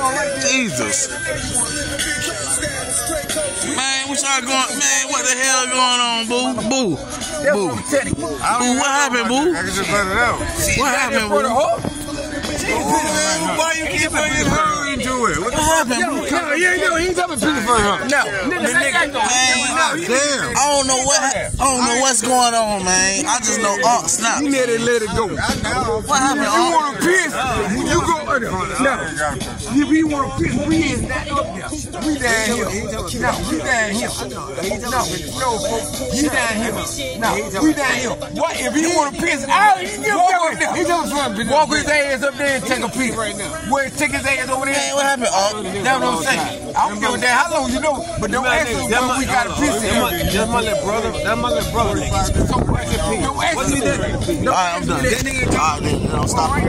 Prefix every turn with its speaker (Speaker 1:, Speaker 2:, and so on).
Speaker 1: Jesus. Man, what y'all going? Man, what the hell going on, boo? Boo. Boo. Boo, what happened, boo? What happened, boo? Why you keep bringing her into it? What happened, boo?
Speaker 2: No, he ain't talking to for her. No,
Speaker 1: damn. I don't know what's going on, man. I just know snap.
Speaker 2: You need to let it go.
Speaker 1: What happened?
Speaker 2: You want to piss? You go. No, if you want to piss, we is not up there. We down here. No, we down here. No, folks, you down here. No, we down here. What if you want to piss? Walk his ass up there and take a piss right now. Where take his ass over there?
Speaker 1: Hey, what happened?
Speaker 2: That's what I'm saying. I don't give a damn how long you know, but don't ask me when we got a piss in.
Speaker 3: That's my little brother. That's my little brother.
Speaker 2: Don't ask me that.
Speaker 1: All right, I'm done. All right, then, stop.